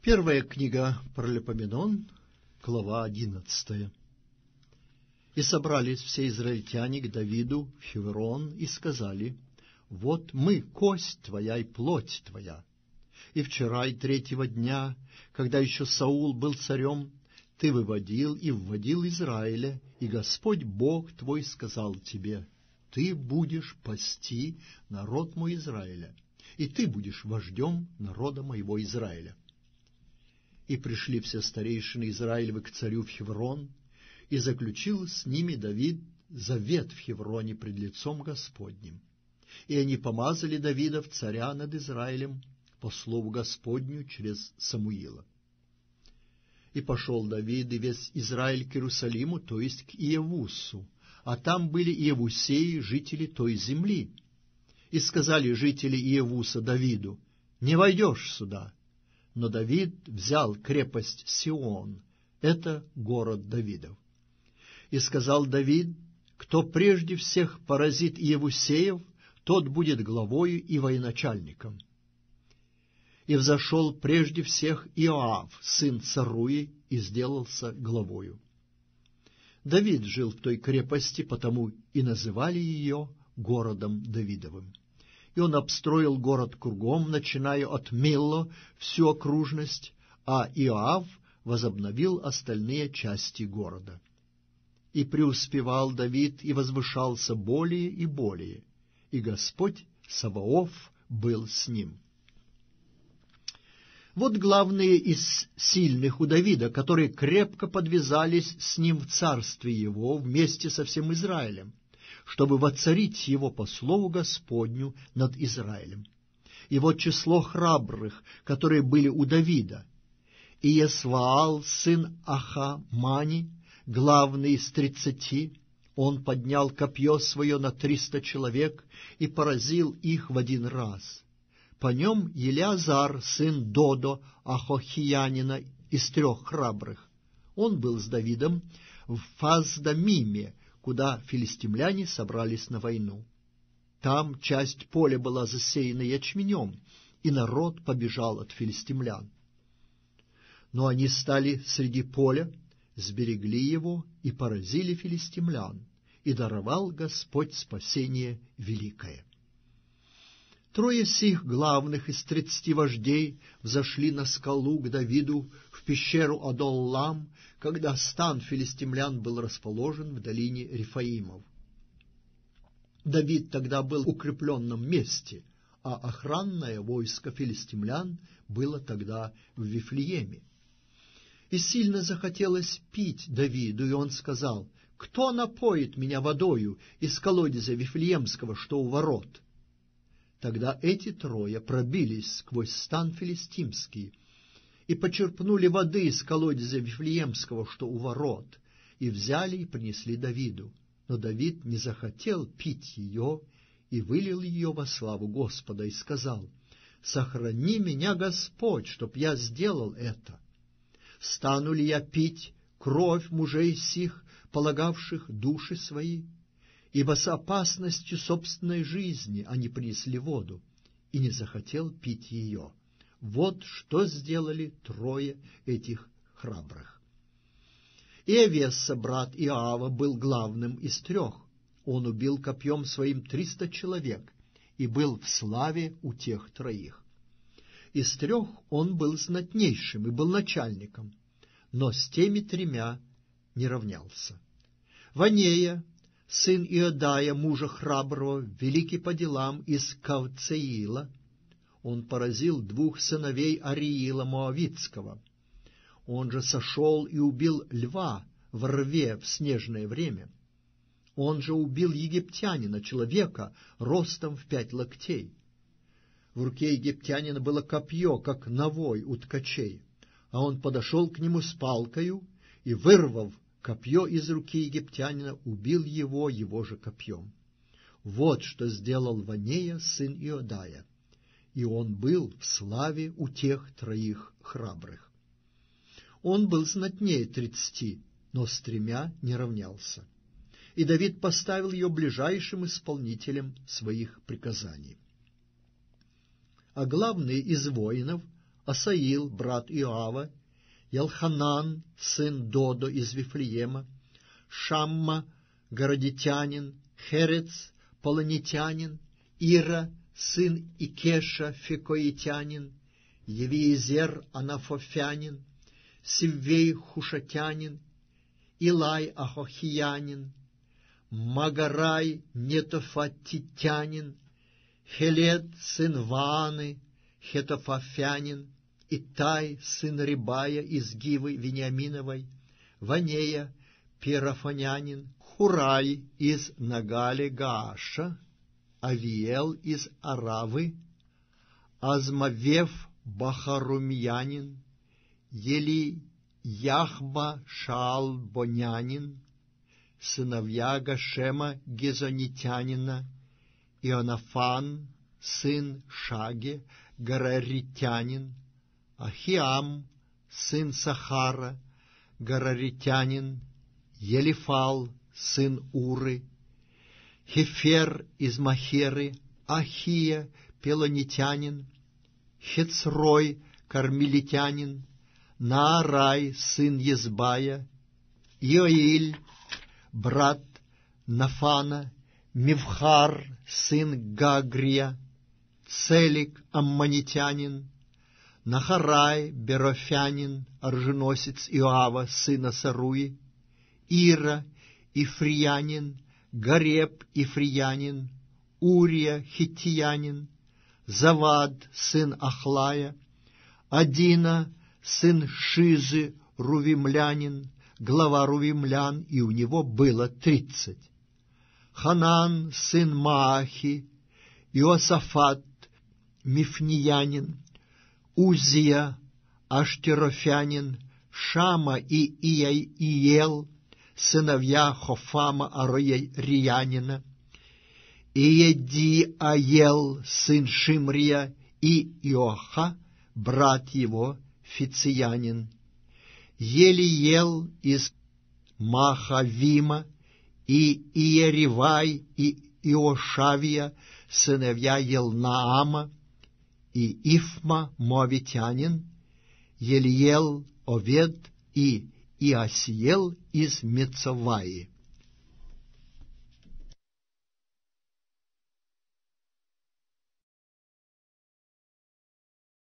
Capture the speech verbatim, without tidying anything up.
Первая книга Паралипоменон, глава одиннадцатая. «И собрались все израильтяне к Давиду в Хеврон и сказали: вот мы, кость твоя и плоть твоя. И вчера и третьего дня, когда еще Саул был царем, ты выводил и вводил Израиля, и Господь Бог твой сказал тебе: ты будешь пасти народ мой Израиля, и ты будешь вождем народа моего Израиля. И пришли все старейшины Израилевы к царю в Хеврон, и заключил с ними Давид завет в Хевроне пред лицом Господним. И они помазали Давида в царя над Израилем по слову Господню через Самуила. И пошел Давид и весь Израиль к Иерусалиму, то есть к Иевусу, а там были иевусеи, жители той земли. И сказали жители Иевуса Давиду: не войдешь сюда. Но Давид взял крепость Сион, это город Давидов. И сказал Давид: кто прежде всех поразит иевусеев, тот будет главою и военачальником. И взошел прежде всех Иоав, сын Царуи, и сделался главою. Давид жил в той крепости, потому и называли ее городом Давидовым. И он обстроил город кругом, начиная от Милло всю окружность, а Иоав возобновил остальные части города. И преуспевал Давид, и возвышался более и более, и Господь Саваоф был с ним. Вот главные из сильных у Давида, которые крепко подвязались с ним в царстве его вместе со всем Израилем, чтобы воцарить его по слову Господню над Израилем. И вот число храбрых, которые были у Давида: Иесваал, сын Ахамани, главный из тридцати, он поднял копье свое на триста человек и поразил их в один раз. По нем Елеазар, сын Додо, Ахохиянина, из трех храбрых. Он был с Давидом в Фаздамиме, куда филистимляне собрались на войну. Там часть поля была засеяна ячменем, и народ побежал от филистимлян. Но они стали среди поля, сберегли его и поразили филистимлян, и даровал Господь спасение великое. Трое сих главных из тридцати вождей взошли на скалу к Давиду в пещеру Адоллам, когда стан филистимлян был расположен в долине Рефаимов. Давид тогда был в укрепленном месте, а охранное войско филистимлян было тогда в Вифлееме. И сильно захотелось пить Давиду, и он сказал: кто напоит меня водою из колодезя Вифлеемского, что у ворот? Тогда эти трое пробились сквозь стан филистимский и почерпнули воды из колодезя Вифлеемского, что у ворот, и взяли и принесли Давиду. Но Давид не захотел пить ее и вылил ее во славу Господа, и сказал: сохрани меня, Господь, чтоб я сделал это. Стану ли я пить кровь мужей сих, полагавших души свои? Ибо с опасностью собственной жизни они принесли воду, и не захотел пить ее. Вот что сделали трое этих храбрых. Иовеса, брат Иоава, был главным из трех. Он убил копьем своим триста человек и был в славе у тех троих. Из трех он был знатнейшим и был начальником, но с теми тремя не равнялся. Ванея, сын Иодая, мужа храброго, великий по делам, из Кавцеила, он поразил двух сыновей Ариила Моавитского. Он же сошел и убил льва в рве в снежное время. Он же убил египтянина, человека, ростом в пять локтей. В руке египтянина было копье, как навой у ткачей, а он подошел к нему с палкою и, вырвав копье из руки египтянина, убил его его же копьем. Вот что сделал Ванея, сын Иодая, и он был в славе у тех троих храбрых. Он был знатнее тридцати, но с тремя не равнялся. И Давид поставил ее ближайшим исполнителем своих приказаний. А главный из воинов, Асаил, брат Иоава, Елханан, сын Додо из Вифлеема, Шамма, городитянин, Херец, полонитянин, Ира, сын Икеша, фекоитянин, Евиезер, анафофянин, Сиввей, хушатянин, Илай, ахохиянин, Магарай, нетофатитянин, Хелед, сын Вааны, хетофафянин, Итай, сын Рибая из Гивы Вениаминовой, Ванея, пирафонянин, Хурай из Нагали Гааша, Авиел из Аравы, Азмавев Бахарумьянин, Ели Яхба Шаалбонянин, сыновья Гашема Гезонитянина, Ионафан, сын Шаге, Гараритянин, Ахиам, сын Сахара, Гараритянин, Елифал, сын Уры, Хефер из Махеры, Ахия, пелонитянин, Хецрой, кармелитянин, Наарай, сын Езбая, Иоиль, брат Нафана, Мивхар, сын Гагрия, Целик, аммонитянин, Нахарай, берофянин, оруженосец Иоава, сына Саруи, Ира, ифриянин, Гареб, ифриянин, Урия, хиттиянин, Завад, сын Ахлая, Адина, сын Шизы, рувимлянин, глава рувимлян, и у него было тридцать. Ханан, сын Маахи, Иосафат, мифниянин, Узия, аштерофянин, Шама и Иел, сыновья Хофама Ароярянина, Иедиаел, сын Шимрия, и Иоха, брат его, Фициянин, Елиел из Махавима, и Иеривай, и Иошавия, сыновья Елнаама, и Ифма, моавитянин, Елиел, Овед и Иосиел из Мецоваи.